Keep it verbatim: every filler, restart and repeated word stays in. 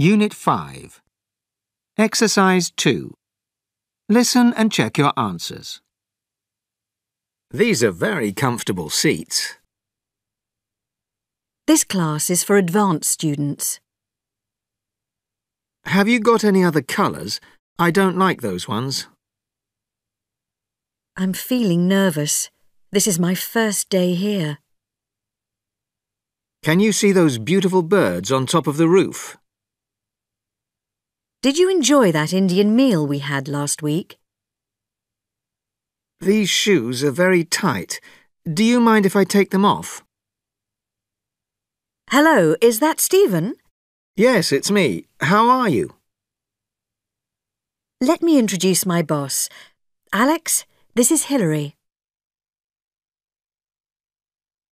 Unit five. Exercise two. Listen and check your answers. These are very comfortable seats. This class is for advanced students. Have you got any other colours? I don't like those ones. I'm feeling nervous. This is my first day here. Can you see those beautiful birds on top of the roof? Did you enjoy that Indian meal we had last week? These shoes are very tight. Do you mind if I take them off? Hello, is that Stephen? Yes, it's me. How are you? Let me introduce my boss. Alex, this is Hilary.